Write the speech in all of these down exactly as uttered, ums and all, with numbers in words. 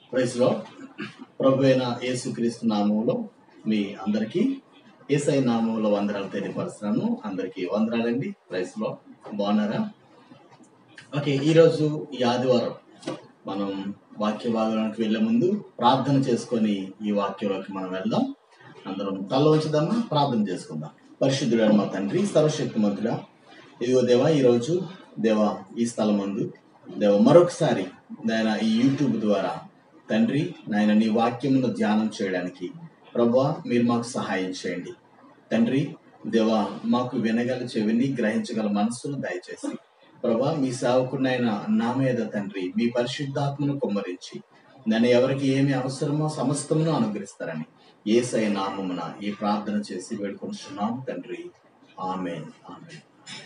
Praise lord. ప్రభు అయిన యేసుక్రీస్తు నామములో మీ అందరికీ యేసై నామములో వందనాలు తెలియపరుస్తున్నాను. అందరికీ వందనాలండి. Praise lord. బాగున్నారా? ఓకే, ఈరోజు ఈ ఆదివారం మనం వాక్య భాగంలోకి వెళ్ళే ముందు ప్రార్థన చేసుకొని ఈ వాక్యంలోకి మనం వెళ్దాం. అందరం తల ఉంచుదామా, ప్రార్థన చేసుకుందాం. పరిశుద్ధుడైన మా తండ్రి, సర్వశక్తిమంతుడా, ఇదిగో దేవా, ఈరోజు దేవా ఈ స్థలం ముందు దేవ మరొకసారి నాయన ఈ యూట్యూబ్ ద్వారా తండ్రి నాయన నీ వాక్యమును ధ్యానం చేయడానికి ప్రభువా మీరు మాకు సహాయం చేయండి తండ్రి. దేవా మాకు వినగల చెవిని, గ్రహించగల మనస్సును దయచేసి ప్రభా మీ సేవకునైనా నా మీద తండ్రి మీ పరిశుద్ధాత్మను కుమ్మరించి నన్ను ఎవరికి ఏమి అవసరమో సమస్తమును అనుగ్రహిస్తారని యేసయ్య నామమున ఈ ప్రార్థన చేసి వేడుకొంటున్నాం తండ్రి. ఆమేన్, ఆమేన్.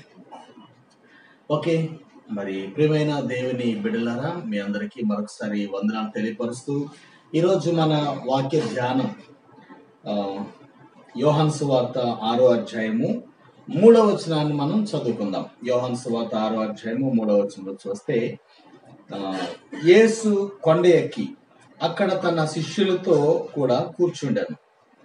ఓకే, మరి ప్రియమైన దేవుని బిడ్డలారా, మీ అందరికీ మరొకసారి వందనాలు తెలియపరుస్తూ ఈరోజు మన వాక్య ధ్యానం ఆ యోహాను సువార్త ఆరో అధ్యాయము మూడవ వచనాన్ని మనం చదువుకుందాం. యోహాను సువార్త ఆరో అధ్యాయము మూడవ వచనంలో చూస్తే ఆ యేసు కొండ ఎక్కి అక్కడ తన శిష్యులతో కూడా కూర్చుండాను.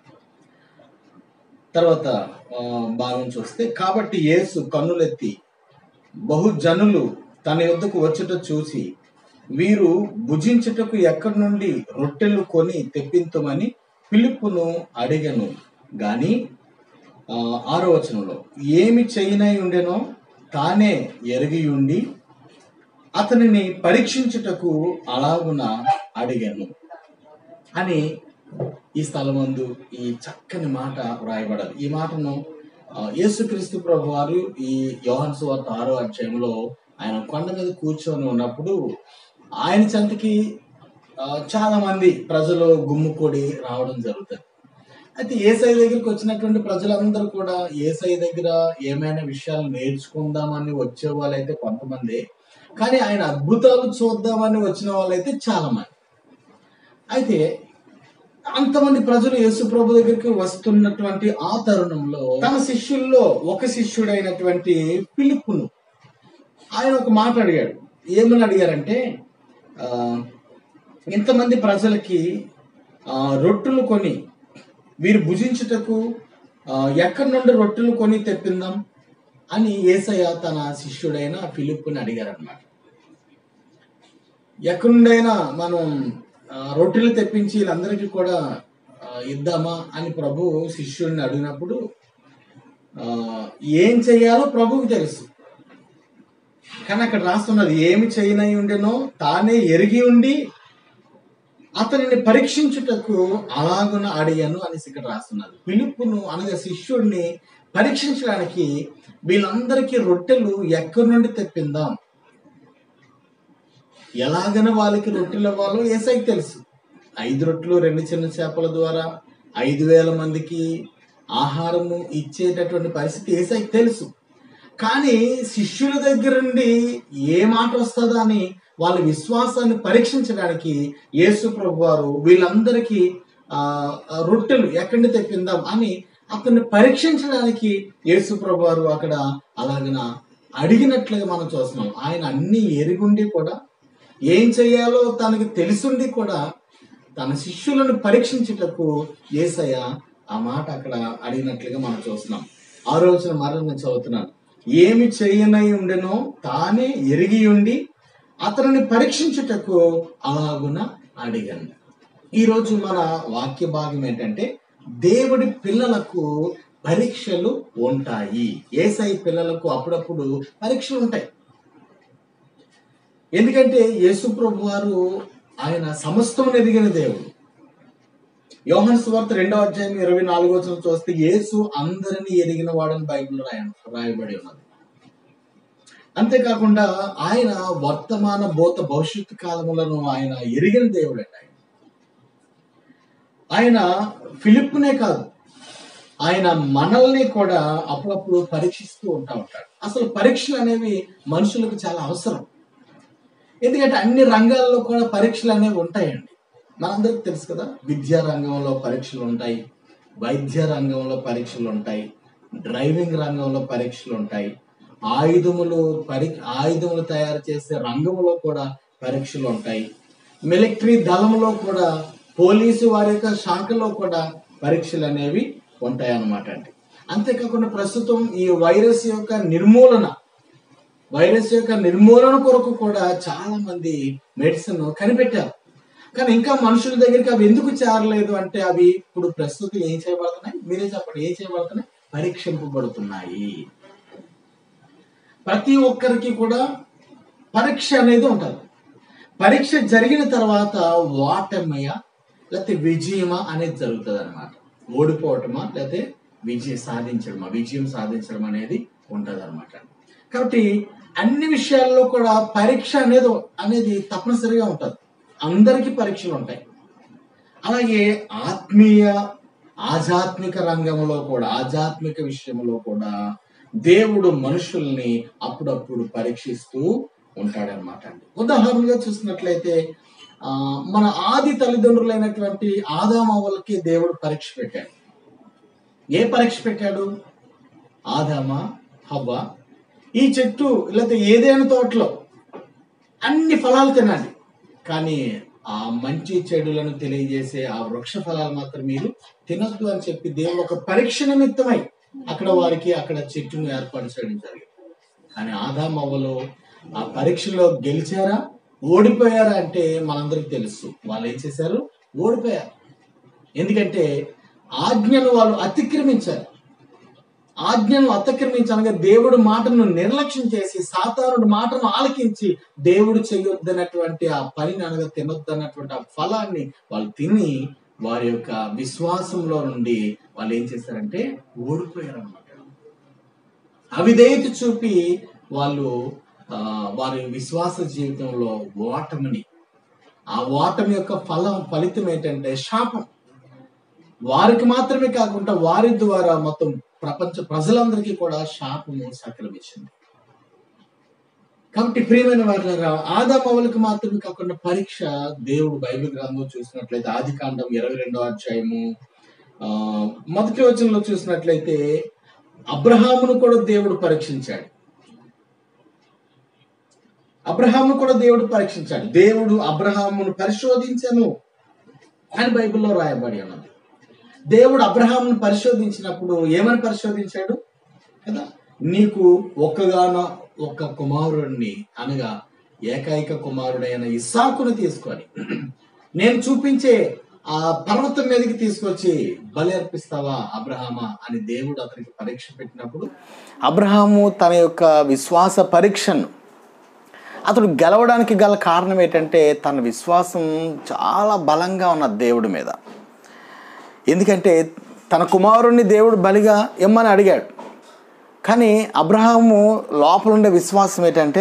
తర్వాత ఆ భాగం చూస్తే, కాబట్టి యేసు కన్నులెత్తి బహుజనులు తన యొద్దకు వచ్చుట చూసి వీరు భుజించుటకు ఎక్కడి నుండి రొట్టెలు కొని తెప్పించమని ఫిలిప్పును అడిగను గాని ఆ ఆరో వచనంలో ఏమి చేయనై ఉండెనో తానే ఎరిగి ఉండి అతనిని పరీక్షించుటకు అలాగున అడిగాను అని ఈ స్థలమందు ఈ చక్కని మాట వ్రాయబడాలి. ఈ మాటను యేసుక్రీస్తు ప్రభు వారు ఈ యోహాను సువార్త ఆరో అధ్యాయంలో ఆయన కొండ మీద కూర్చొని ఉన్నప్పుడు ఆయన చెంతకి చాలా మంది ప్రజలు గుమ్ముకూడి రావడం జరుగుతుంది. అయితే యేసయ్య దగ్గరికి వచ్చినటువంటి ప్రజలందరూ కూడా యేసయ్య దగ్గర ఏమైనా విషయాలు నేర్చుకుందామని వచ్చే వాళ్ళైతే కొంతమంది, కానీ ఆయన అద్భుతాలు చూద్దామని వచ్చిన వాళ్ళైతే చాలా మంది. అయితే అంతమంది ప్రజలు యేసు ప్రభు దగ్గరికి వస్తున్నటువంటి ఆ తరుణంలో తన శిష్యుల్లో ఒక శిష్యుడైనటువంటి ఫిలిప్పును ఆయన ఒక మాట అడిగాడు. ఏమని అడిగారంటే, ఆ ఇంతమంది ప్రజలకి ఆ రొట్టెలు కొని వీరు భుజించుటకు ఎక్కడి నుండి రొట్టెలు కొని తెప్పిందాం అని యేసయ్య తన శిష్యుడైన ఫిలిప్పుని అడిగారనమాట. ఎక్కడి నుండైనా మనం రొట్టెలు తెప్పించి వీళ్ళందరికీ కూడా ఇద్దామా అని ప్రభు శిష్యుడిని అడిగినప్పుడు ఆ ఏం చెయ్యాలో ప్రభువుకి తెలుసు. కానీ అక్కడ రాస్తున్నది ఏమి చేయనై ఉండెనో తానే ఎరిగి ఉండి అతనిని పరీక్షించుటకు అలాగున అడిగాను అనేసి ఇక్కడ రాస్తున్నది. ఫిలిప్పును అనగా శిష్యుడిని పరీక్షించడానికి వీళ్ళందరికీ రొట్టెలు ఎక్కడి నుండి తెప్పిందాం, ఎలాగన వాళ్ళకి రొట్టెలు ఇవ్వాలో యేసయ్యకి తెలుసు. ఐదు రొట్టెలు రెండు చిన్న చేపల ద్వారా ఐదు వేల మందికి ఆహారము ఇచ్చేటటువంటి పరిస్థితి యేసయ్యకి తెలుసు. కానీ శిష్యుల దగ్గర నుండి ఏ మాట వస్తుందా అని వాళ్ళ విశ్వాసాన్ని పరీక్షించడానికి యేసు ప్రభు వారు వీళ్ళందరికీ ఆ రొట్టెలు ఎక్కడి తెప్పిందాం అని అతన్ని పరీక్షించడానికి యేసు ప్రభు వారు అక్కడ అలాగన అడిగినట్లుగా మనం చూస్తున్నాం. ఆయన అన్ని ఎరుగుండి కూడా ఏం చేయాలో తనకి తెలుసుండి కూడా తన శిష్యులను పరీక్షించుటకు యేసయ్య ఆ మాట అక్కడ అడిగినట్లుగా మనం చూస్తున్నాం. ఆ రోజున మరణ నేను చదువుతున్నాను. ఏమి చేయనై ఉండెనో తానే ఎరిగి ఉండి అతనిని పరీక్షించుటకు అలాగున అడిగాను. ఈరోజు మన వాక్య భాగం ఏంటంటే, దేవుడి పిల్లలకు పరీక్షలు ఉంటాయి. యేసయ్య పిల్లలకు అప్పుడప్పుడు పరీక్షలు ఉంటాయి. ఎందుకంటే యేసు ప్రభు వారు ఆయన సమస్తం ఎదిగిన దేవుడు. యోహాను సువార్త రెండవ అధ్యాయం ఇరవై నాలుగో వచనం చూస్తే యేసు అందరినీ ఎరిగిన వాడని బైబిల్లో రాయ రాయబడి ఉన్నది. అంతేకాకుండా ఆయన వర్తమాన భూత భవిష్యత్తు కాలములను ఆయన ఎరిగిన దేవుడు అండి. ఆయన ఆయన ఫిలిప్పునే కాదు, ఆయన మనల్ని కూడా అప్పుడప్పుడు పరీక్షిస్తూ ఉంటా ఉంటాడు. అసలు పరీక్షలు అనేవి మనుషులకు చాలా అవసరం. ఎందుకంటే అన్ని రంగాల్లో కూడా పరీక్షలు అనేవి ఉంటాయండి. మనందరికి తెలుసు కదా, విద్యా రంగంలో పరీక్షలు ఉంటాయి, వైద్య రంగంలో పరీక్షలు ఉంటాయి, డ్రైవింగ్ రంగంలో పరీక్షలు ఉంటాయి, ఆయుధములు పరి ఆయుధములు తయారు చేసే రంగంలో కూడా పరీక్షలు ఉంటాయి. మిలిటరీ దళంలో కూడా, పోలీసు వారి యొక్క శాఖలో కూడా పరీక్షలు అనేవి ఉంటాయన్నమాట అండి. అంతేకాకుండా ప్రస్తుతం ఈ వైరస్ యొక్క నిర్మూలన వైరస్ యొక్క నిర్మూలన కొరకు కూడా చాలా మంది మెడిసిన్ కనిపెట్టారు. కానీ ఇంకా మనుషుల దగ్గరికి అవి ఎందుకు చేరలేదు అంటే, అవి ఇప్పుడు ప్రస్తుతం ఏం చేయబడుతున్నాయి? మీరే చెప్పండి, ఏం చేయబడుతున్నాయి? పరీక్షింపబడుతున్నాయి. ప్రతి ఒక్కరికి కూడా పరీక్ష అనేది ఉంటుంది. పరీక్ష జరిగిన తర్వాత ఓటమయ్యా లేకపోతే విజయమా అనేది జరుగుతుంది అనమాట. ఓడిపోవటమా లేకపోతే విజయం సాధించడమా, విజయం సాధించడం అనేది ఉంటుంది అనమాట. కాబట్టి అన్ని విషయాల్లో కూడా పరీక్ష అనేది అనేది తప్పనిసరిగా ఉంటుంది. అందరికీ పరీక్షలు ఉంటాయి. అలాగే ఆత్మీయ ఆధ్యాత్మిక రంగంలో కూడా, ఆధ్యాత్మిక విషయంలో కూడా దేవుడు మనుషుల్ని అప్పుడప్పుడు పరీక్షిస్తూ ఉంటాడనమాట అండి. ఉదాహరణగా చూసినట్లయితే ఆ మన ఆది తల్లిదండ్రులైనటువంటి ఆదాము అవ్వలకి దేవుడు పరీక్ష పెట్టాడు. ఏ పరీక్ష పెట్టాడు? ఆదామా హవ్వ, ఈ చెట్టు లేకపోతే ఏదైనా తోటలో అన్ని ఫలాలు తినండి, కానీ ఆ మంచి చెడులను తెలియజేసే ఆ వృక్ష ఫలాలు మాత్రం మీరు తినొద్దు అని చెప్పి దేవుడు ఒక పరీక్ష నిమిత్తమై అక్కడ వారికి అక్కడ చెట్టును ఏర్పాటు చేయడం జరిగింది. కానీ ఆదాము అవ్వలు ఆ పరీక్షలో గెలిచారా ఓడిపోయారా అంటే మనందరికి తెలుసు. వాళ్ళు ఏం చేశారు? ఓడిపోయారు. ఎందుకంటే ఆజ్ఞను వాళ్ళు అతిక్రమించారు. ఆజ్ఞను అతిక్రమించనగా దేవుడు మాటను నిర్లక్ష్యం చేసి, సాతానుడు మాటను ఆలకించి దేవుడు చేయొద్దన్నటువంటి ఆ పనిని అనగా తినొద్దన్నటువంటి ఆ ఫలాన్ని వాళ్ళు తిని వారి యొక్క విశ్వాసంలో నుండి వాళ్ళు ఏం చేశారంటే ఓడిపోయారు అన్నమాట. అవిధేయత చూపి వాళ్ళు ఆ వారి విశ్వాస జీవితంలో ఓటమిని, ఆ ఓటమి యొక్క ఫలం ఫలితం ఏంటంటే శాపం. వారికి మాత్రమే కాకుండా వారి ద్వారా మొత్తం ప్రపంచ ప్రజలందరికీ కూడా శాపము సంక్రమించింది. కాబట్టి ప్రియమైన వారులారా, ఆదాము అవ్వలకు మాత్రమే కాకుండా పరీక్ష దేవుడు బైబిల్ గ్రంథం చూసినట్లయితే ఆది కాండం ఇరవై రెండో అధ్యాయము ఆ మొదటి వచనంలో చూసినట్లయితే అబ్రహామును కూడా దేవుడు పరీక్షించాడు. అబ్రహామును కూడా దేవుడు పరీక్షించాడు. దేవుడు అబ్రహామును పరిశోధించను అని బైబిల్లో రాయబడి ఉన్నది. దేవుడు అబ్రహామును పరిశోధించినప్పుడు ఏమని పరిశోధించాడు కదా? నీకు ఒక్కగానో ఒక్క కుమారుడిని అనగా ఏకైక కుమారుడైన ఇస్సాకును తీసుకొని నేను చూపించే ఆ పర్వతం మీదకి తీసుకొచ్చి బలి అర్పిస్తావా అబ్రహామా అని దేవుడు అతనికి పరీక్ష పెట్టినప్పుడు, అబ్రహాము తన యొక్క విశ్వాస పరీక్షను అతడు గెలవడానికి గల కారణం ఏంటంటే తన విశ్వాసం చాలా బలంగా ఉన్న దేవుడి మీద. ఎందుకంటే తన కుమారుణ్ణి దేవుడు బలిగా ఇమ్మని అడిగాడు. కానీ అబ్రహాము లోపల ఉండే విశ్వాసం ఏంటంటే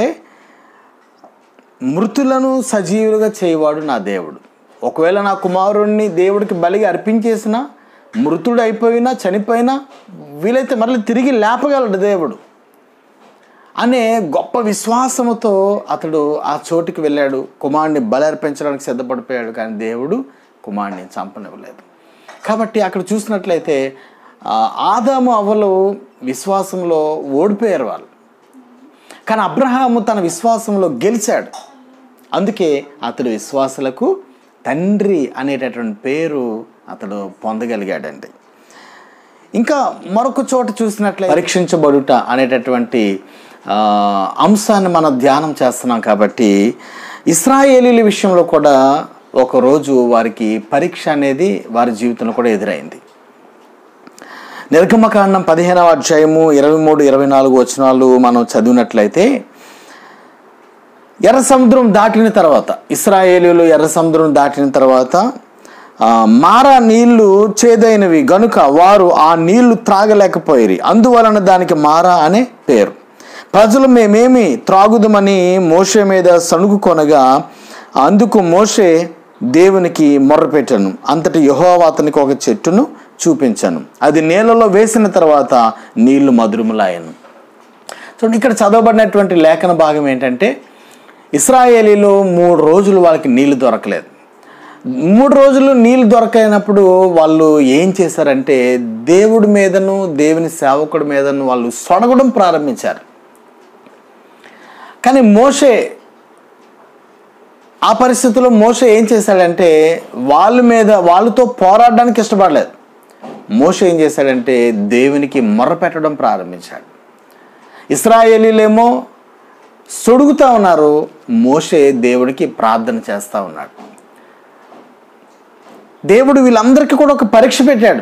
మృతులను సజీవులుగా చేయవాడు నా దేవుడు. ఒకవేళ నా కుమారుణ్ణి దేవుడికి బలిగా అర్పించేసినా, మృతుడు అయిపోయినా చనిపోయినా వీలైతే మళ్ళీ తిరిగి లేపగలడు దేవుడు అనే గొప్ప విశ్వాసముతో అతడు ఆ చోటుకి వెళ్ళాడు. కుమారుడిని బలి అర్పించడానికి సిద్ధపడిపోయాడు. కానీ దేవుడు కుమారుడిని చంపనివ్వలేదు. కాబట్టి అక్కడ చూసినట్లయితే ఆదాము అవ్వలు విశ్వాసంలో ఓడిపోయారు వాళ్ళు. కానీ అబ్రహాము తన విశ్వాసంలో గెలిచాడు. అందుకే అతడు విశ్వాసులకు తండ్రి అనేటటువంటి పేరు అతడు పొందగలిగాడండి. ఇంకా మరొక చోట చూసినట్లయితే పరీక్షించబడుట అనేటటువంటి అంశాన్ని మనం ధ్యానం చేస్తున్నాం. కాబట్టి ఇశ్రాయేలీల విషయంలో కూడా ఒకరోజు వారికి పరీక్ష అనేది వారి జీవితంలో కూడా ఎదురైంది. నిర్గమకాండం పదిహేనవ అధ్యాయము ఇరవై మూడు ఇరవై నాలుగు వచనాలు మనం చదివినట్లయితే, ఎర్ర సముద్రం దాటిన తర్వాత ఇశ్రాయేలీయులు ఎర్ర సముద్రం దాటిన తర్వాత మారా నీళ్లు చేదైనవి గనుక వారు ఆ నీళ్లు త్రాగలేకపోయిరి. అందువలన దానికి మారా అనే పేరు. ప్రజలు మేమేమి త్రాగుదమని మోషే మీద సణుగు కొనగా అందుకు మోషే దేవునికి మొర్రపెట్టను. అంతటి యెహోవా అతనికి ఒక చెట్టును చూపించను. అది నీళ్ళలో వేసిన తర్వాత నీళ్లు మధురములాయను. చూడండి, ఇక్కడ చదవబడినటువంటి లేఖన భాగం ఏంటంటే ఇశ్రాయేలీలో మూడు రోజులు వాళ్ళకి నీళ్లు దొరకలేదు. మూడు రోజులు నీళ్లు దొరకనప్పుడు వాళ్ళు ఏం చేశారంటే దేవుడి మీదను దేవుని సేవకుడి మీదను వాళ్ళు సొడగడం ప్రారంభించారు. కానీ మోషే ఆ పరిస్థితుల్లో మోషే ఏం చేశాడంటే వాళ్ళ మీద వాళ్ళతో పోరాడడానికి ఇష్టపడలేదు. మోషే ఏం చేశాడంటే దేవునికి మొర్ర పెట్టడం ప్రారంభించాడు. ఇశ్రాయేలీలేమో సొడుగుతూ ఉన్నారు, మోషే దేవుడికి ప్రార్థన చేస్తూ ఉన్నాడు. దేవుడు వీళ్ళందరికీ కూడా ఒక పరీక్ష పెట్టాడు.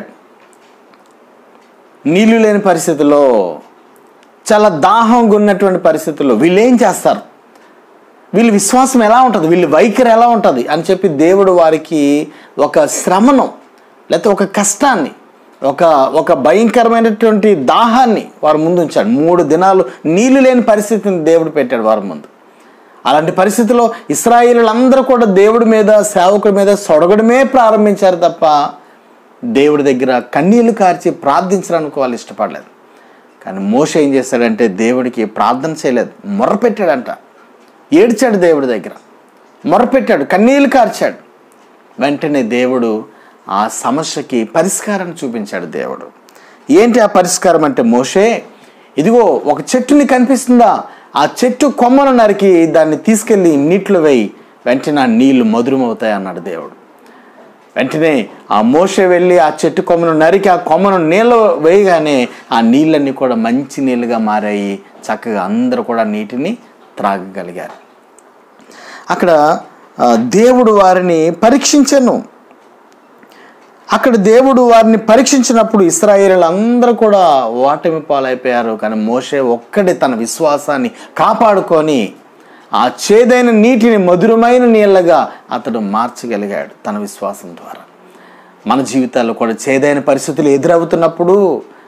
నీళ్లు లేని పరిస్థితుల్లో, చాలా దాహంగా ఉన్నటువంటి పరిస్థితుల్లో వీళ్ళు ఏం చేస్తారు, వీళ్ళ విశ్వాసం ఎలా ఉంటుంది, వీళ్ళ వైఖరి ఎలా ఉంటుంది అని చెప్పి దేవుడు వారికి ఒక శ్రమను లేకపోతే ఒక కష్టాన్ని, ఒక ఒక భయంకరమైనటువంటి దాహాన్ని వారి ముందు ఉంచాడు. మూడు దినాలు నీళ్లు లేని పరిస్థితిని దేవుడు పెట్టాడు వారి ముందు. అలాంటి పరిస్థితుల్లో ఇశ్రాయేలీయులందరూ కూడా దేవుడి మీద, సేవకుడి మీద సొడగడమే ప్రారంభించారు తప్ప దేవుడి దగ్గర కన్నీళ్లు కార్చి ప్రార్థించడానికి వాళ్ళు ఇష్టపడలేదు. కానీ మోషే ఏం చేశాడంటే దేవుడికి ప్రార్థన చేయలేదు, మొర్రపెట్టాడంట. ఏడ్చాడు దేవుడి దగ్గర, మొర్రపెట్టాడు, కన్నీళ్లు కార్చాడు. వెంటనే దేవుడు ఆ సమస్యకి పరిష్కారం చూపించాడు. దేవుడు ఏంటి ఆ పరిష్కారం అంటే, మోషే ఇదిగో ఒక చెట్టుని కనిపిస్తుందా, ఆ చెట్టు కొమ్మను నరికి దాన్ని తీసుకెళ్ళి నీటిలో వేయి, వెంటనే ఆ నీళ్లు మధురమవుతాయి అన్నాడు దేవుడు. వెంటనే ఆ మోషే వెళ్ళి ఆ చెట్టు కొమ్మను నరికి ఆ కొమ్మను నీళ్ళు వేయగానే ఆ నీళ్ళన్నీ కూడా మంచి నీళ్ళుగా మారాయి. చక్కగా అందరూ కూడా నీటిని త్రాగగలిగారు. అక్కడ దేవుడు వారిని పరీక్షించను. అక్కడ దేవుడు వారిని పరీక్షించినప్పుడు ఇశ్రాయేలీయులు అందరూ కూడా ఓటమి పాలైపోయారు. కానీ మోషే ఒక్కడే తన విశ్వాసాన్ని కాపాడుకొని ఆ చేదైన నీటిని మధురమైన నీళ్ళగా అతడు మార్చగలిగాడు తన విశ్వాసం ద్వారా. మన జీవితాల్లో కూడా చేదైన పరిస్థితులు ఎదురవుతున్నప్పుడు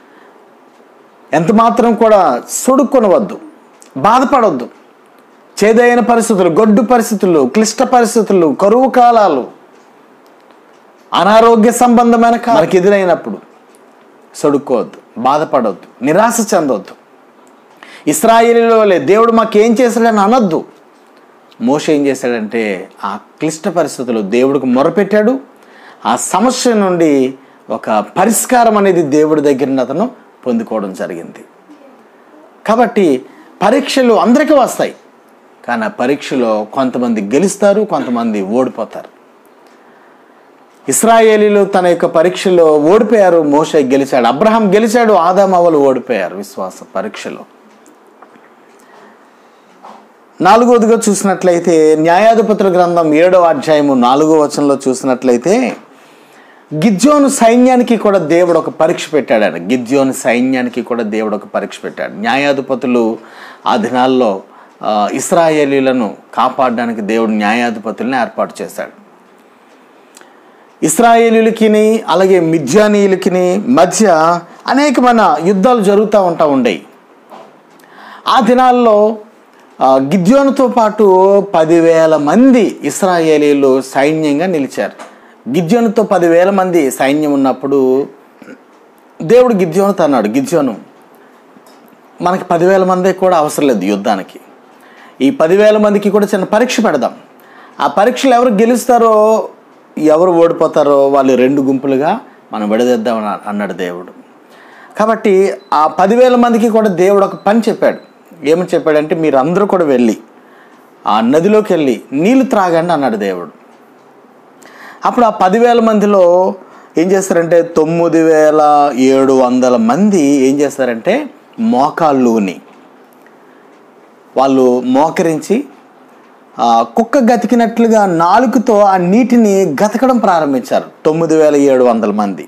ఎంత మాత్రం కూడా సొడుక్కొనవద్దు, బాధపడవద్దు. చేదైన పరిస్థితులు, గొడ్డు పరిస్థితులు, క్లిష్ట పరిస్థితులు, కరువు కాలాలు, అనారోగ్య సంబంధమైన మనకు ఎదురైనప్పుడు సొడుక్కోవద్దు, బాధపడవద్దు, నిరాశ చెందవద్దు. ఇశ్రాయేలీయుల వలె దేవుడు మాకేం చేశాడని అనొద్దు. మోషే ఏం చేశాడంటే ఆ క్లిష్ట పరిస్థితులు దేవుడికి మొరపెట్టాడు. ఆ సమస్య నుండి ఒక పరిష్కారం అనేది దేవుడి దగ్గర అతను పొందుకోవడం జరిగింది. కాబట్టి పరీక్షలు అందరికీ వస్తాయి, కానీ ఆ పరీక్షలో కొంతమంది గెలుస్తారు, కొంతమంది ఓడిపోతారు. ఇశ్రాయేలీయులు తన యొక్క పరీక్షలో ఓడిపోయారు, మోషే గెలిచాడు. అబ్రహాం గెలిచాడు, ఆదాము అవ్వలు ఓడిపోయారు విశ్వాస పరీక్షలో. నాలుగవదిగా చూసినట్లయితే న్యాయాధిపతుల గ్రంథం ఏడవ అధ్యాయము నాలుగో వచనంలో చూసినట్లయితే గిద్యోను సైన్యానికి కూడా దేవుడు ఒక పరీక్ష పెట్టాడు. గిద్యోను సైన్యానికి కూడా దేవుడు ఒక పరీక్ష పెట్టాడు. న్యాయాధిపతులు ఆ దినాల్లో ఇశ్రాయేలీయులను కాపాడడానికి దేవుడు న్యాయాధిపతుల్ని ఏర్పాటు చేశాడు. ఇశ్రాయేలీయులకి అలాగే మిద్యానీయులకి మధ్య అనేకమైన యుద్ధాలు జరుగుతూ ఉంటా ఉండేవి. ఆ దినాల్లో గిద్యోనుతో పాటు పదివేల మంది ఇశ్రాయేలీయులు సైన్యంగా నిలిచారు. గిద్యోనుతో పదివేల మంది సైన్యం ఉన్నప్పుడు దేవుడు గిద్యోనుతో అన్నాడు, గిద్యోను మనకి పదివేల మంది కూడా అవసరం లేదు యుద్ధానికి, ఈ పదివేల మందికి కూడా చిన్న పరీక్ష పెడదాం. ఆ పరీక్షలు ఎవరు గెలుస్తారో ఎవరు ఓడిపోతారో వాళ్ళు రెండు గుంపులుగా మనం విడదీద్దామని అన్నాడు దేవుడు. కాబట్టి ఆ పదివేల మందికి కూడా దేవుడు ఒక పని చెప్పాడు. ఏమని చెప్పాడంటే, మీరు అందరూ కూడా వెళ్ళి ఆ నదిలోకి వెళ్ళి నీళ్లు త్రాగండి అన్నాడు దేవుడు. అప్పుడు ఆ పదివేల మందిలో ఏం చేస్తారంటే తొమ్మిది వేల ఏడు వందల మంది ఏం చేస్తారంటే మోకాళ్ళుని వాళ్ళు మోకరించి కుక్క గతికినట్లుగా నాలుగుతో ఆ నీటిని గతకడం ప్రారంభించారు. తొమ్మిది వేల ఏడు వందల మంది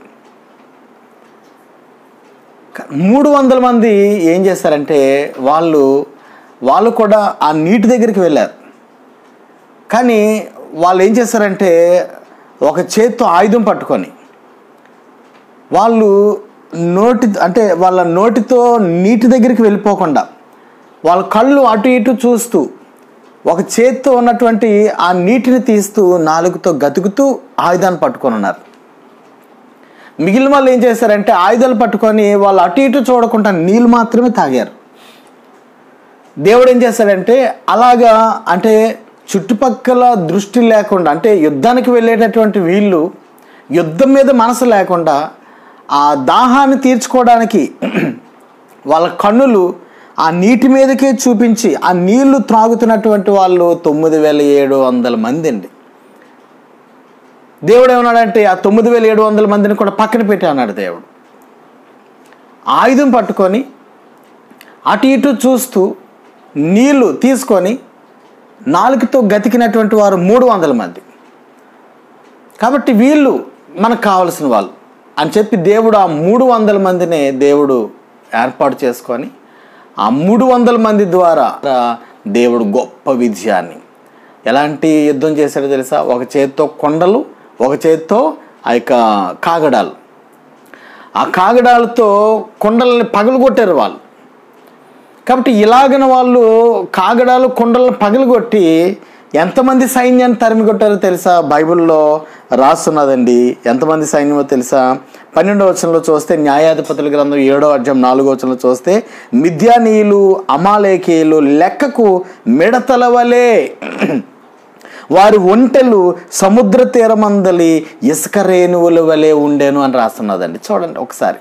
మూడు వందల మంది ఏం చేస్తారంటే వాళ్ళు వాళ్ళు కూడా ఆ నీటి దగ్గరికి వెళ్ళారు. కానీ వాళ్ళు ఏం చేస్తారంటే ఒక చేత్తో ఆయుధం పట్టుకొని వాళ్ళు నోటి అంటే వాళ్ళ నోటితో నీటి దగ్గరికి వెళ్ళిపోకుండా వాళ్ళ కళ్ళు అటు ఇటు చూస్తూ ఒక చేత్తో ఉన్నటువంటి ఆ నీటిని తీస్తూ నాలుగుతో గతుకుతూ ఆయుధాన్ని పట్టుకొని ఉన్నారు. మిగిలిన వాళ్ళు ఏం చేశారంటే ఆయుధాలు పట్టుకొని వాళ్ళు అటు ఇటు చూడకుండా నీళ్ళు మాత్రమే తాగారు. దేవుడు ఏం చేశాడంటే అలాగా అంటే చుట్టుపక్కల దృష్టి లేకుండా అంటే యుద్ధానికి వెళ్ళేటటువంటి వీళ్ళు యుద్ధం మీద మనసు లేకుండా ఆ దాహాన్ని తీర్చుకోవడానికి వాళ్ళ కన్నులు ఆ నీటి మీదకే చూపించి ఆ నీళ్లు త్రాగుతున్నటువంటి వాళ్ళు తొమ్మిది వేల ఏడు వందల మంది అండి. దేవుడు ఏమన్నాడంటే ఆ తొమ్మిది వేల ఏడు వందల మందిని కూడా పక్కన పెట్టి అన్నాడు దేవుడు. ఆయుధం పట్టుకొని అటు ఇటు చూస్తూ నీళ్లు తీసుకొని నాలుగుతో గతికినటువంటి వారు మూడు వందల మంది. కాబట్టి వీళ్ళు మనకు కావలసిన వాళ్ళు అని చెప్పి దేవుడు ఆ మూడు వందల మందినే దేవుడు ఏర్పాటు చేసుకొని ఆ మూడు వందల మంది ద్వారా దేవుడు గొప్ప విజయాన్ని, ఎలాంటి యుద్ధం చేశాడో తెలుసా? ఒక చేత్తో కొండలు, ఒక చేత్తో ఆ యొక్క కాగడాలు. ఆ కాగడాలతో కొండలని పగలగొట్టారు వాళ్ళు. కాబట్టి ఇలాగన వాళ్ళు కాగడాలు కొండలను పగలగొట్టి ఎంతమంది సైన్యాన్ని తరిమి కొట్టారో తెలుసా? బైబిల్లో రాస్తున్నదండి. ఎంతమంది సైన్యమో తెలుసా? పన్నెండవ వచనంలో చూస్తే, న్యాయాధిపతుల గ్రంథం ఏడో అధ్యాయం నాలుగో వచనంలో చూస్తే, మిద్యానీయులు అమాలేకీయులు లెక్కకు మిడతల వలె వారి ఒంటెలు సముద్ర తీరమందలి ఇసుక రేణువుల వలె ఉండేను అని రాస్తున్నదండి. చూడండి ఒకసారి.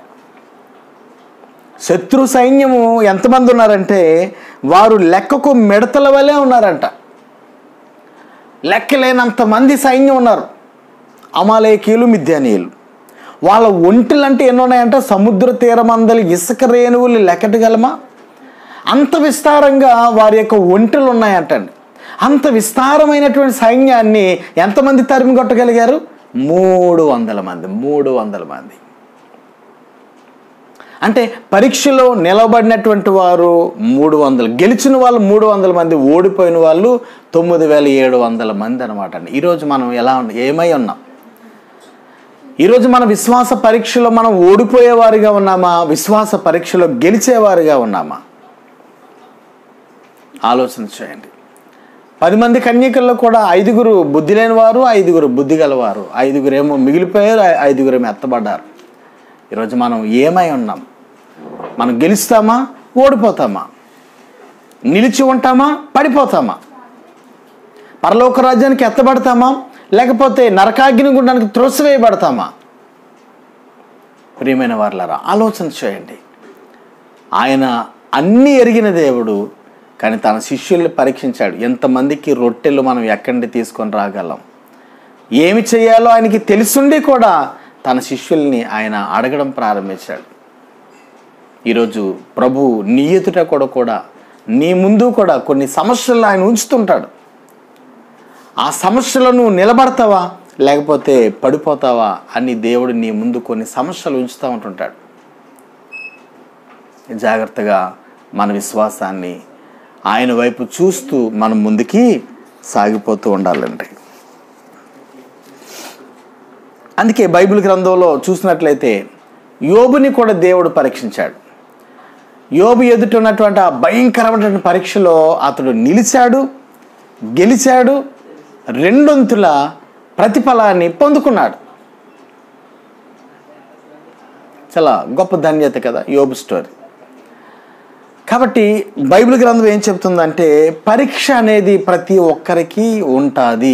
శత్రు సైన్యము ఎంతమంది ఉన్నారంటే వారు లెక్కకు మిడతల వలె ఉన్నారంట. లెక్కలేనంత మంది సైన్యం ఉన్నారు. అమాలేకీయులు, మిద్యానీయులు. వాళ్ళ ఒంటెలు అంటే ఎన్ని ఉన్నాయంట? సముద్ర తీరమందలి ఇసుక రేణువులు లెక్కటగలమా? అంత విస్తారంగా వారి యొక్క ఒంటెలు ఉన్నాయంటండి. అంత విస్తారమైనటువంటి సైన్యాన్ని ఎంతమంది తరిమి కొట్టగలిగారు? మూడు వందల మంది. మూడు వందల మంది అంటే పరీక్షలో నిలబడినటువంటి వారు మూడు వందలు, గెలిచిన వాళ్ళు మూడు వందల మంది, ఓడిపోయిన వాళ్ళు తొమ్మిది వేల ఏడు వందల మంది అనమాట అండి. ఈరోజు మనం ఎలా ఉన్నా ఏమై ఉన్నాం? ఈరోజు మన విశ్వాస పరీక్షలో మనం ఓడిపోయేవారిగా ఉన్నామా? విశ్వాస పరీక్షలో గెలిచేవారిగా ఉన్నామా? ఆలోచన చేయండి. పది మంది కన్యకల్లో కూడా ఐదుగురు బుద్ధి లేని వారు, ఐదుగురు బుద్ధి గలవారు. ఐదుగురేమో మిగిలిపోయారు, ఐదుగురేమో ఎత్తబడ్డారు. ఈరోజు మనం ఏమై ఉన్నాం? మనం గెలుస్తామా? ఓడిపోతామా? నిలిచి ఉంటామా? పడిపోతామా? పరలోక రాజ్యానికి ఎత్తబడతామా? లేకపోతే నరకాగ్ని గుండానికి త్రోసివేయబడతామా? ప్రియమైన వారలారా, ఆలోచన చేయండి. ఆయన అన్నీ ఎరిగిన దేవుడు, కానీ తన శిష్యుల్ని పరీక్షించాడు. ఎంతమందికి రొట్టెలు మనం ఎక్కడి నుండి తీసుకొని రాగలం? ఏమి చేయాలో ఆయనకి తెలుసుండి కూడా తన శిష్యుల్ని ఆయన అడగడం ప్రారంభించాడు. ఈరోజు ప్రభు నీ ఎదుట కూడా కూడా నీ ముందు కూడా కొన్ని సమస్యలను ఆయన ఉంచుతుంటాడు. ఆ సమస్యలను నిలబడతావా లేకపోతే పడిపోతావా అని దేవుడు నీ ముందు కొన్ని సమస్యలు ఉంచుతూ ఉంటుంటాడు. జాగ్రత్తగా మన విశ్వాసాన్ని ఆయన వైపు చూస్తూ మనం ముందుకి సాగిపోతూ ఉండాలండి. అందుకే బైబిల్ గ్రంథంలో చూసినట్లయితే యోబుని కూడా దేవుడు పరీక్షించాడు. యోబు ఎదుట ఉన్నటువంటి ఆ భయంకరమైనటువంటి పరీక్షలో అతడు నిలిచాడు, గెలిచాడు, రెండొంతుల ప్రతిఫలాన్ని పొందుకున్నాడు. చాలా గొప్ప ధన్యత కదా యోబు స్టోరీ. కాబట్టి బైబిల్ గ్రంథం ఏం చెప్తుందంటే పరీక్ష అనేది ప్రతి ఒక్కరికి ఉంటుంది.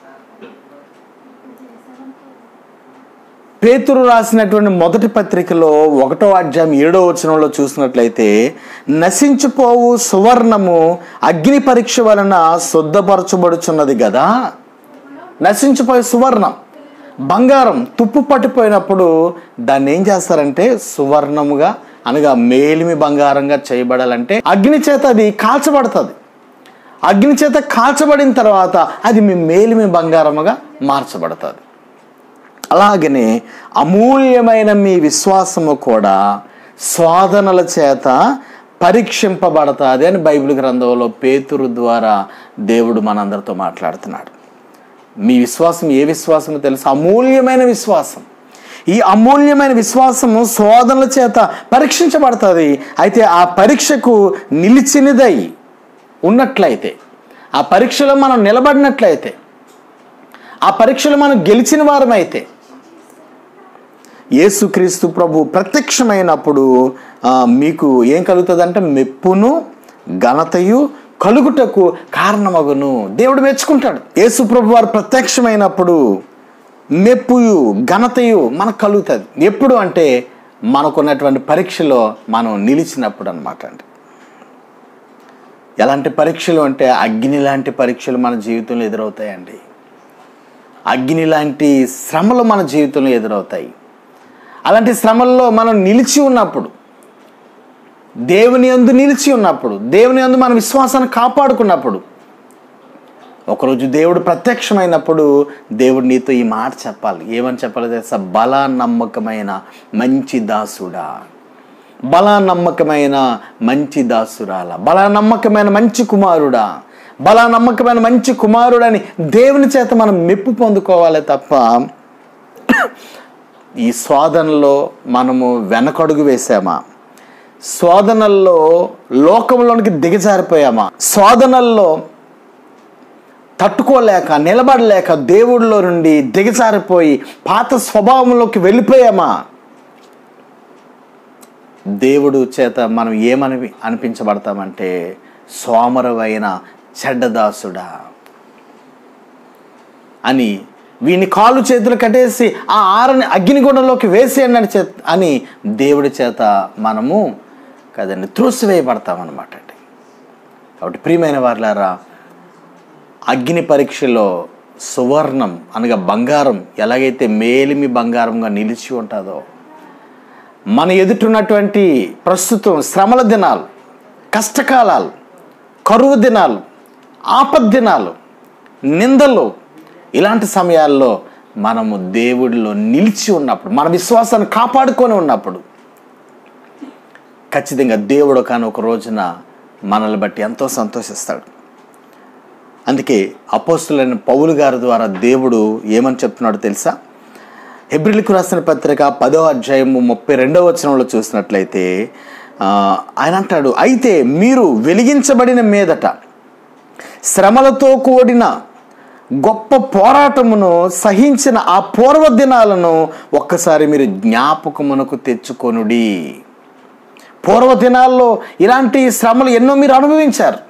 పేతురు రాసినటువంటి మొదటి పత్రికలో ఒకటో అధ్యాయం ఏడో వచనంలో చూసినట్లయితే, నశించిపోవు సువర్ణము అగ్ని పరీక్ష వలన శుద్ధపరచబడుచున్నది కదా. నశించిపోయే సువర్ణం, బంగారం తుప్పు పట్టిపోయినప్పుడు దాన్ని ఏం చేస్తారంటే సువర్ణముగా అనగా మేలిమి బంగారంగా చేయబడాలంటే అగ్ని చేత అది కాల్చబడుతుంది. అగ్ని చేత కాల్చబడిన తర్వాత అది మీ మేలిమి బంగారముగా మార్చబడుతుంది. అలాగనే అమూల్యమైన మీ విశ్వాసము కూడా శోధనల చేత పరీక్షింపబడతాది అని బైబిల్ గ్రంథంలో పేతురు ద్వారా దేవుడు మనందరితో మాట్లాడుతున్నాడు. మీ విశ్వాసం ఏ విశ్వాసమో తెలుసు? అమూల్యమైన విశ్వాసం. ఈ అమూల్యమైన విశ్వాసము శోధనల చేత పరీక్షించబడుతుంది. అయితే ఆ పరీక్షకు నిలిచినదై ఉన్నట్లయితే, ఆ పరీక్షలో మనం నిలబడినట్లయితే, ఆ పరీక్షలో మనం గెలిచిన వారమైతే, యేసుక్రీస్తు ప్రభు ప్రత్యక్షమైనప్పుడు మీకు ఏం కలుగుతుందంటే మెప్పును ఘనతయు కలుగుటకు కారణమగును. దేవుడు మెచ్చుకుంటాడు. యేసు ప్రభు వారు ప్రత్యక్షమైనప్పుడు మెప్పుయు ఘనతయు మనకు కలుగుతుంది. ఎప్పుడు అంటే మనకున్నటువంటి పరీక్షలో మనం నిలిచినప్పుడు అన్నమాట అండి. ఎలాంటి పరీక్షలు అంటే అగ్ని లాంటి పరీక్షలు మన జీవితంలో ఎదురవుతాయండి. అగ్ని లాంటి శ్రమలు మన జీవితంలో ఎదురవుతాయి. అలాంటి శ్రమల్లో మనం నిలిచి ఉన్నప్పుడు, దేవుని యందు నిలిచి ఉన్నప్పుడు, దేవుని యందు మన విశ్వాసాన్ని కాపాడుకున్నప్పుడు, ఒకరోజు దేవుడు ప్రత్యక్షమైనప్పుడు దేవుడు నీతో ఈ మాట చెప్పాలి. ఏమని చెప్పాలి తెలుసా? బల నమ్మకమైన మంచి దాసుడా, బల నమ్మకమైన మంచి దాసురాల, బల నమ్మకమైన మంచి కుమారుడా, బల నమ్మకమైన మంచి కుమారుడని దేవుని చేత మనం మెప్పు పొందుకోవాలి తప్ప ఈ శోధనలో మనము వెనకడుగు వేసామా, శోధనల్లో లోకంలోనికి దిగజారిపోయామా, శోధనల్లో తట్టుకోలేక నిలబడలేక దేవుడిలో నుండి దిగజారిపోయి పాత స్వభావంలోకి వెళ్ళిపోయామా, దేవుడు చేత మనం ఏమని అనిపించబడతామంటే సోమరవైన చెడ్డదాసుడా అని, వీని కాళ్ళు చేతులు కట్టేసి ఆ ఆరని అగ్నిగుండంలోకి వేసేయండి అని చే అని దేవుడి చేత మనము కదండి త్రోసివేయబడతామన్నమాట అండి. కాబట్టి ప్రియమైన వారులారా, అగ్ని పరీక్షలో సువర్ణం అనగా బంగారం ఎలాగైతే మేలిమి బంగారంగా నిలిచి ఉంటుందో, మన ఎదుటిన్నటువంటి ప్రస్తుతం శ్రమల దినాలు, కష్టకాలాలు, కరువు దినాలు, ఆపద్ దినాలు, నిందలు, ఇలాంటి సమయాల్లో మనము దేవుడిలో నిలిచి ఉన్నప్పుడు, మన విశ్వాసాన్ని కాపాడుకొని ఉన్నప్పుడు ఖచ్చితంగా దేవుడు కానీ ఒక రోజున మనల్ని బట్టి ఎంతో సంతోషిస్తాడు. అందుకే అపోస్తులైన పౌలు గారి ద్వారా దేవుడు ఏమని చెప్తున్నాడో తెలుసా? హెబ్రీయులకు రాసిన పత్రిక పదో అధ్యాయము ముప్పై రెండవ వచనంలో చూసినట్లయితే ఆయన అంటాడు, అయితే మీరు వెలిగించబడిన మీదట శ్రమలతో కూడిన గొప్ప పోరాటమును సహించిన ఆ పూర్వ దినాలను ఒక్కసారి మీరు జ్ఞాపకమునకు తెచ్చుకొనుడి. పూర్వ దినాల్లో ఇలాంటి శ్రమలు ఎన్నో మీరు అనుభవించారు.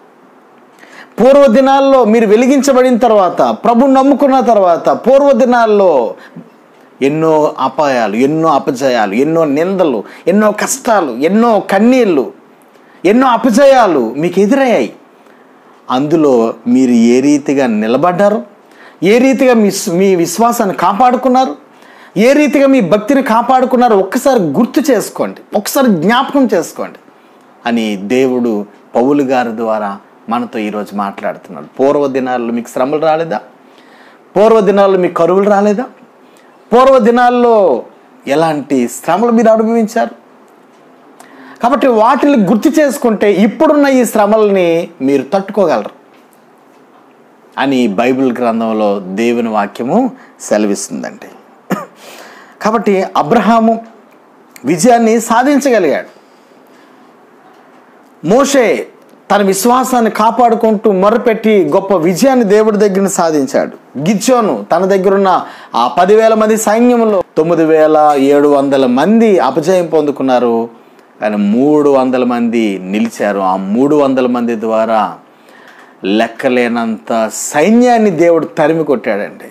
పూర్వ దినాల్లో మీరు వెలిగించబడిన తర్వాత, ప్రభు నమ్ముకున్న తర్వాత, పూర్వ దినాల్లో ఎన్నో అపాయాలు, ఎన్నో అపజయాలు, ఎన్నో నిందలు, ఎన్నో కష్టాలు, ఎన్నో కన్నీళ్ళు, ఎన్నో అపజయాలు మీకు ఎదురయ్యాయి. అందులో మీరు ఏ రీతిగా నిలబడ్డారు, ఏ రీతిగా మీ మీ విశ్వాసాన్ని కాపాడుకున్నారు, ఏ రీతిగా మీ భక్తిని కాపాడుకున్నారు ఒక్కసారి గుర్తు చేసుకోండి, ఒకసారి జ్ఞాపకం చేసుకోండి అని దేవుడు పౌలు గారి ద్వారా మనతో ఈరోజు మాట్లాడుతున్నాడు. పూర్వ దినాల్లో మీకు శ్రమలు రాలేదా? పూర్వ దినాల్లో మీకు కరువులు రాలేదా? పూర్వ దినాల్లో ఎలాంటి శ్రమలు మీరు అనుభవించారు? కాబట్టి వాటిని గుర్తు చేసుకుంటే ఇప్పుడున్న ఈ శ్రమల్ని మీరు తట్టుకోగలరు అని బైబిల్ గ్రంథంలో దేవుని వాక్యము సెలవిస్తుందండి. కాబట్టి అబ్రహాము విజయాన్ని సాధించగలిగాడు. మోషే తన విశ్వాసాన్ని కాపాడుకుంటూ మొరపెట్టి గొప్ప విజయాన్ని దేవుడి దగ్గర సాధించాడు. గిద్యోను తన దగ్గరున్న ఆ పదివేల మంది సైన్యంలో తొమ్మిది వేల ఏడు వందల మంది అపజయం పొందుకున్నారు, కానీ మూడు వందల మంది నిలిచారు. ఆ మూడు వందల మంది ద్వారా లెక్కలేనంత సైన్యాన్ని దేవుడు తరిమి కొట్టాడండి.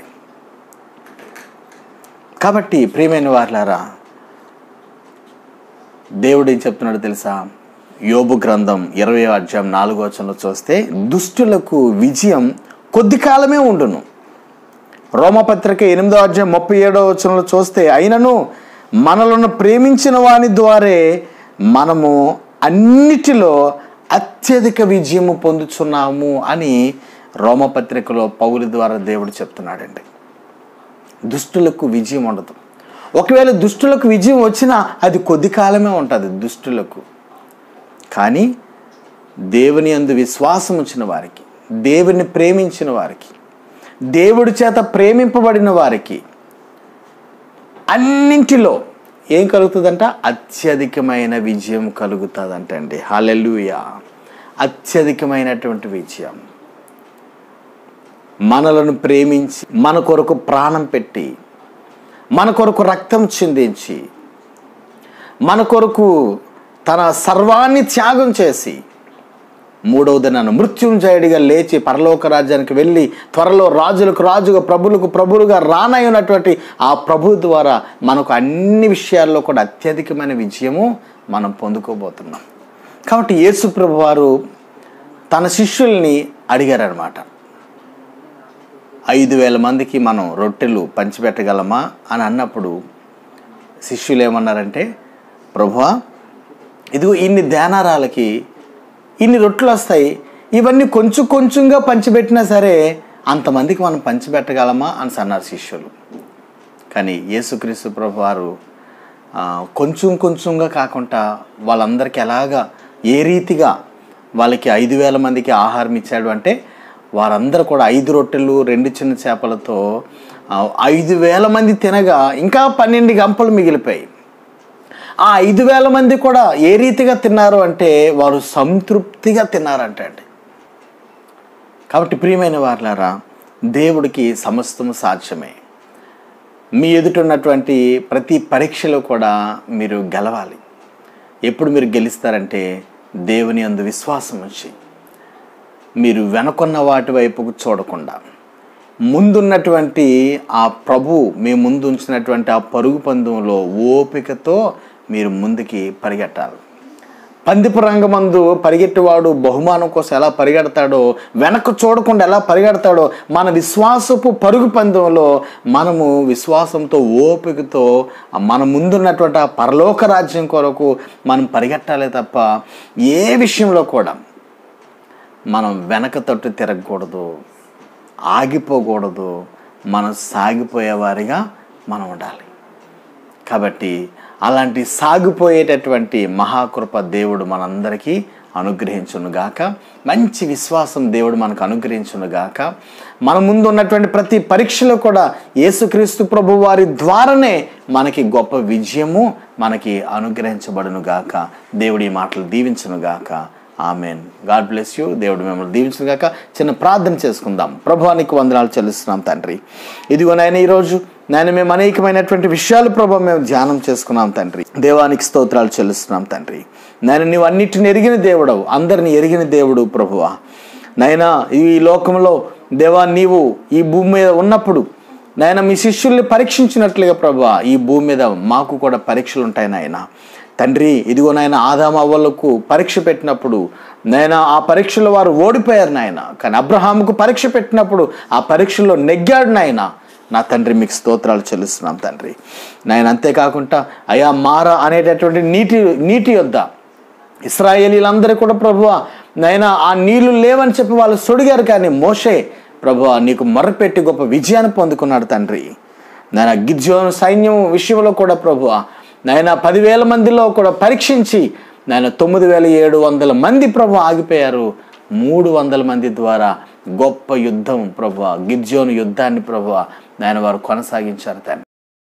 కాబట్టి ప్రియమైన వారులారా, దేవుడు ఏం చెప్తున్నాడు తెలుసా? యోబు గ్రంథం ఇరవై అధ్యాయం నాలుగో వచనంలో చూస్తే, దుష్టులకు విజయం కొద్ది కాలమే ఉండును. రోమపత్రిక ఎనిమిదో అధ్యాయం ముప్పై ఏడో వచనంలో చూస్తే, అయినను మనలను ప్రేమించిన వాని ద్వారే మనము అన్నిటిలో అత్యధిక విజయము పొందుచున్నాము అని రోమపత్రికలో పౌలు ద్వారా దేవుడు చెప్తున్నాడండి. దుష్టులకు విజయం ఉండదు. ఒకవేళ దుష్టులకు విజయం వచ్చినా అది కొద్ది కాలమే ఉంటుంది దుష్టులకు. కానీ దేవుని యందు విశ్వాసం ఉంచిన వారికి, దేవుని ప్రేమించిన వారికి, దేవుడి చేత ప్రేమింపబడిన వారికి అన్నింటిలో ఏం కలుగుతుందంట? అత్యధికమైన విజయం కలుగుతుందంటండి. హల్లెలూయా! అత్యధికమైనటువంటి విజయం. మనలను ప్రేమించి, మన కొరకు ప్రాణం పెట్టి, మన కొరకు రక్తం చిందించి, మన కొరకు తన సర్వాన్ని త్యాగం చేసి మూడవ దినాన మృత్యుంజయుడిగా లేచి పరలోక రాజ్యానికి వెళ్ళి త్వరలో రాజులకు రాజుగా ప్రభులకు ప్రభులుగా రానయ్యున్నటువంటి ఆ ప్రభు ద్వారా మనకు అన్ని విషయాల్లో కూడా అత్యధికమైన విజయము మనం పొందుకోబోతున్నాం. కాబట్టి యేసు ప్రభు వారు తన శిష్యుల్ని అడిగారనమాట, ఐదు వేల మందికి మనం రొట్టెలు పంచిపెట్టగలమా అని అన్నప్పుడు శిష్యులు ఏమన్నారంటే, ప్రభువా ఇదిగో ఇన్ని దేనారాలకి ఇన్ని రొట్టెలు వస్తాయి, ఇవన్నీ కొంచెం కొంచెంగా పంచిపెట్టినా సరే అంతమందికి మనం పంచిపెట్టగలమా అని అన్నారు శిష్యులు. కానీ యేసుక్రీస్తు ప్రభువారు కొంచెం కొంచెంగా కాకుండా వాళ్ళందరికీ ఎలాగా ఏ రీతిగా వాళ్ళకి ఐదు వేల మందికి ఆహారం ఇచ్చాడు అంటే, వారందరూ కూడా ఐదు రొట్టెలు రెండు చిన్న చేపలతో ఐదు వేల మంది తినగా ఇంకా పన్నెండు గంపలు మిగిలిపోయాయి. ఆ ఐదు వేల మంది కూడా ఏ రీతిగా తిన్నారు అంటే వారు సంతృప్తిగా తిన్నారంట అండి. కాబట్టి ప్రియమైన వారులారా, దేవుడికి సమస్తము సాధ్యమే. మీ ఎదుట ఉన్నటువంటి ప్రతి పరీక్షలో కూడా మీరు గెలవాలి. ఎప్పుడు మీరు గెలుస్తారంటే దేవుని యందు విశ్వాసం ఉంచి, మీరు వెనకున్న వాటి వైపుకు చూడకుండా ముందున్నటువంటి ఆ ప్రభు మీ ముందు ఉంచినటువంటి ఆ పరుగు పందెంలో ఓపికతో మీరు ముందుకి పరిగెట్టాలి. పందిపు రంగమందు పరిగెట్టేవాడు బహుమానం కోసం ఎలా పరిగెడతాడో, వెనక్కు చూడకుండా ఎలా పరిగెడతాడో, మన విశ్వాసపు పరుగు పందెంలో మనము విశ్వాసంతో ఓపికతో మన ముందున్నటువంటి ఆ పరలోక రాజ్యం కొరకు మనం పరిగెట్టాలి తప్ప ఏ విషయంలో కూడా మనం వెనక తట్టు తిరగకూడదు, ఆగిపోకూడదు. మనం సాగిపోయేవారిగా మనం ఉండాలి. కాబట్టి అలాంటి సాగిపోయేటటువంటి మహాకృప దేవుడు మనందరికీ అనుగ్రహించునుగాక. మంచి విశ్వాసం దేవుడు మనకు అనుగ్రహించునుగాక. మన ముందు ఉన్నటువంటి ప్రతి పరీక్షలో కూడా యేసుక్రీస్తు ప్రభు వారి ద్వారానే మనకి గొప్ప విజయము మనకి అనుగ్రహించబడునుగాక. దేవుడి మాటలు దీవించునుగాక. ఆమెన్. God bless you. దేవుడు మిమ్మల్ని దీవించునుగాక. చిన్న ప్రార్థన చేసుకుందాం. ప్రభువానికి వందనాలు చెల్లిస్తున్నాం తండ్రి. ఇదిగో నాయన, ఈరోజు నేను మేము అనేకమైనటువంటి విషయాలు ప్రభు మేము ధ్యానం చేసుకున్నాం తండ్రి. దేవానికి స్తోత్రాలు చెల్లిస్తున్నాం తండ్రి. నేను నీవు అన్నిటిని ఎరిగిన దేవుడవు, అందరిని ఎరిగిన దేవుడు ప్రభువా. నైనా ఈ లోకంలో దేవా నీవు ఈ భూమి మీద ఉన్నప్పుడు నాయన మీ శిష్యుల్ని పరీక్షించినట్లుగా ప్రభువా ఈ భూమి మీద మాకు కూడా పరీక్షలు ఉంటాయి నాయన తండ్రి. ఇదిగో నాయన ఆదాము అవ్వలకు పరీక్ష పెట్టినప్పుడు నాయన ఆ పరీక్షలో వారు ఓడిపోయారు నాయన. కానీ అబ్రహాముకు పరీక్ష పెట్టినప్పుడు ఆ పరీక్షలో నెగ్గాడు నాయన. నా తండ్రి మీకు స్తోత్రాలు చెల్లిస్తున్నాం తండ్రి. నాయన అంతేకాకుండా అయా మారా అనేటటువంటి నీటి నీటి యొద్ద ఇశ్రాయేలీలందరూ కూడా ప్రభువా నాయన ఆ నీళ్లు లేవని చెప్పి వాళ్ళు సొడిగారు. కానీ మోషే ప్రభువా నీకు మొర్రపెట్టి గొప్ప విజయాన్ని పొందుకున్నాడు తండ్రి. నాయన గిద్యోను సైన్యం విషయంలో కూడా ప్రభువా నాయన పదివేల మందిలో కూడా పరీక్షించి నాయన తొమ్మిది వేల ఏడు వందల మంది ప్రభు ఆగిపోయారు. మూడు వందల మంది ద్వారా గొప్ప యుద్ధం ప్రభువా గిద్యోను యుద్ధాన్ని ప్రభువా నాయన వారు కొనసాగించారు తండ్రి.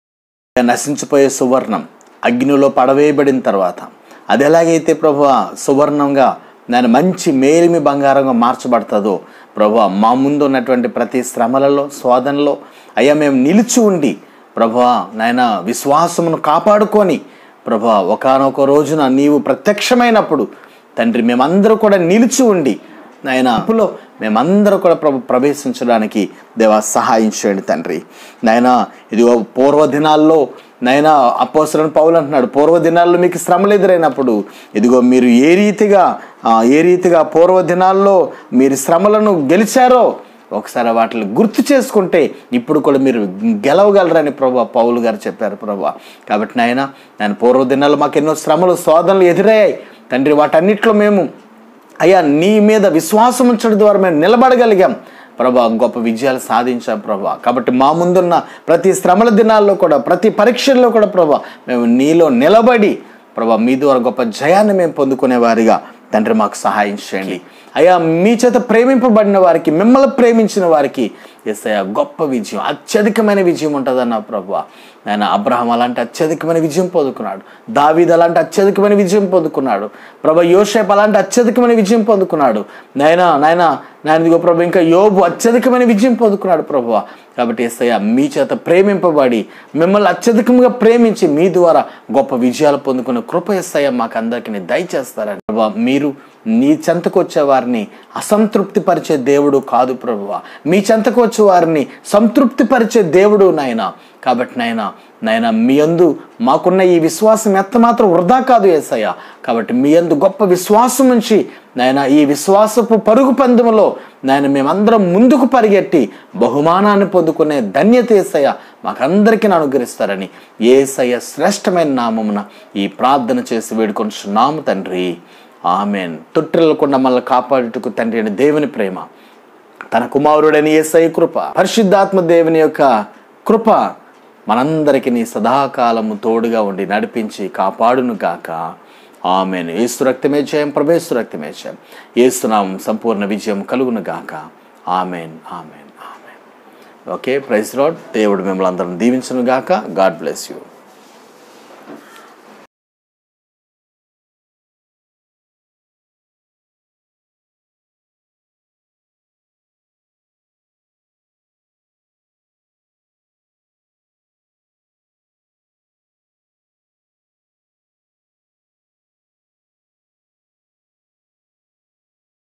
నశించిపోయే సువర్ణం అగ్నిలో పడవేయబడిన తర్వాత అది ఎలాగైతే ప్రభువా సువర్ణంగా నేను మంచి మేలిమి బంగారంగా మార్చబడుతుందో ప్రభువా మా ముందు ఉన్నటువంటి ప్రతి శ్రమలలో శోధనలో అయ్యా మేము నిలిచి ఉండి ప్రభువా నాయన విశ్వాసమును కాపాడుకొని ప్రభువా ఒకానొక రోజున నీవు ప్రత్యక్షమైనప్పుడు తండ్రి మేమందరూ కూడా నిలిచి ఉండి నాయన అప్పులో మేమందరూ కూడా ప్రభు ప్రవేశించడానికి దేవా సహాయం చేయండి తండ్రి. నాయన ఇదిగో పూర్వ దినాల్లో నాయన అపోస్తలుడైన పౌలు అంటున్నాడు, పూర్వ దినాల్లో మీకు శ్రమలు ఎదురైనప్పుడు ఇదిగో మీరు ఏ రీతిగా ఏ రీతిగా పూర్వ దినాల్లో మీరు శ్రమలను గెలిచారో ఒకసారి వాటిని గుర్తు చేసుకుంటే ఇప్పుడు కూడా మీరు గెలవగలరని ప్రభు పౌలు గారు చెప్పారు ప్రభు. కాబట్టి నాయన నేను పూర్వ దినాల్లో మాకు ఎన్నో శ్రమలు శోధనలు ఎదురయ్యాయి తండ్రి. వాటన్నిటిలో మేము అయ్యా నీ మీద విశ్వాసం ఉంచడం ద్వారా మేము నిలబడగలిగాం ప్రభా, గొప్ప విజయాలు సాధించాం ప్రభా. కాబట్టి మా ముందున్న ప్రతి శ్రమల దినాల్లో కూడా ప్రతి పరీక్షల్లో కూడా ప్రభా మేము నీలో నిలబడి ప్రభా మీ ద్వారా గొప్ప జయాన్ని మేము పొందుకునే వారిగా తండ్రి మాకు సహాయం చేయండి అయ్యా. మీ చేత ప్రేమింపబడిన వారికి మిమ్మల్ని ప్రేమించిన వారికి యేసయ్యా గొప్ప విజయం అత్యధికమైన విజయం ఉంటుందన్న ప్రభువా. నాయన అబ్రహాం అలాంటి అత్యధికమైన విజయం పొందుకున్నాడు, దావీదు అలాంటి అత్యధికమైన విజయం పొందుకున్నాడు ప్రభా, యోసేపు అలాంటి అత్యధికమైన విజయం పొందుకున్నాడు నాయన నాయన నాయన ఇదిగో ప్రభు ఇంకా యోబు అత్యధికమైన విజయం పొందుకున్నాడు ప్రభువా. కాబట్టి యేసయ్యా మీ చేత ప్రేమింపబడి మిమ్మల్ని అత్యధికంగా ప్రేమించి మీ ద్వారా గొప్ప విజయాలు పొందుకున్న కృప యేసయ్యా మాకు అందరికీ దయచేస్తారని ప్రభా. మీరు నీ చెంతకు వచ్చే వారిని అసంతృప్తి పరిచే దేవుడు కాదు ప్రభువా. మీ చెంతకు వచ్చే వారిని సంతృప్తి పరిచే దేవుడు నాయన. కాబట్టి నాయన నాయన మీ యందు మాకున్న ఈ విశ్వాసం ఎంత మాత్రం వృధా కాదు యేసయ్య. కాబట్టి మీ యందు గొప్ప విశ్వాసం నుంచి నాయన ఈ విశ్వాసపు పరుగు పందెములో నాయన మేమందరం ముందుకు పరిగెట్టి బహుమానాన్ని పొందుకునే ధన్యత యేసయ్య మాకందరికీ అనుగ్రహిస్తారని యేసయ్య శ్రేష్టమైన నామమున ఈ ప్రార్థన చేసి వేడుకొంటున్నాము తండ్రి. ఆమెన్. తొట్టిల్లకుండా మళ్ళీ కాపాడుటకు తండ్రి అని దేవుని ప్రేమ, తన కుమారుడని యేసయ్య కృప, పరిశుద్ధాత్మ దేవుని యొక్క కృప మనందరికీ నీ సదాకాలము తోడుగా ఉండి నడిపించి కాపాడును గాక. ఆమెన్. యేసు రక్తమే జయం, ప్రభేసు రక్తమే జయం. యేసునామం సంపూర్ణ విజయం కలుగును గాక. Amen amen amen. Okay, praise Lord. దేవుడు మిమ్మల్ని అందరం దీవించును గాక. God bless you.